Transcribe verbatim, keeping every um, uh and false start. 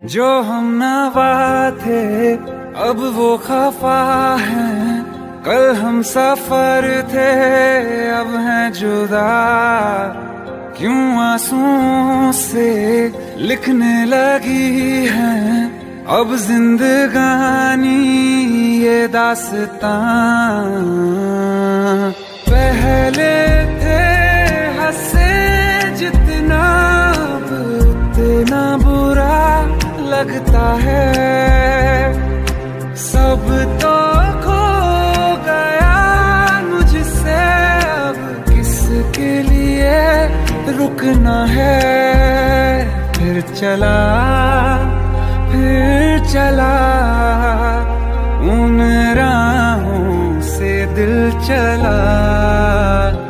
जो हम नवा थे अब वो खफा है, कल हम सफर थे अब हैं जुदा। क्यों आंसुओं से लिखने लगी है अब जिंदगानी ये दास्तां। पहले थे हंसे जितना अब उतना बुरा लगता है। सब तो खो गया मुझसे अब किसके लिए रुकना है। फिर चला फिर चला उन राहों से दिल चला।